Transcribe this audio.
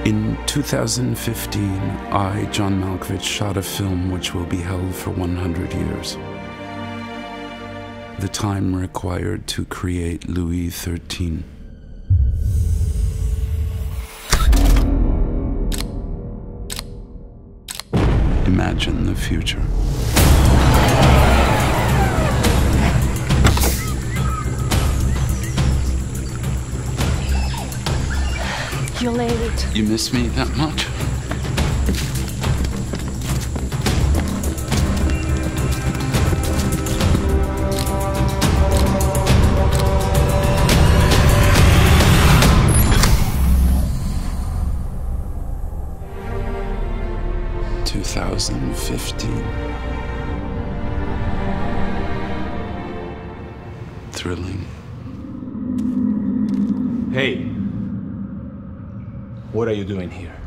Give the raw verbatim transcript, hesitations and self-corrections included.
In two thousand fifteen, I, John Malkovich, shot a film which will be held for one hundred years. The time required to create Louis the thirteenth. Imagine the future. You're late. You miss me that much? two thousand fifteen. Thrilling. Hey, what are you doing here?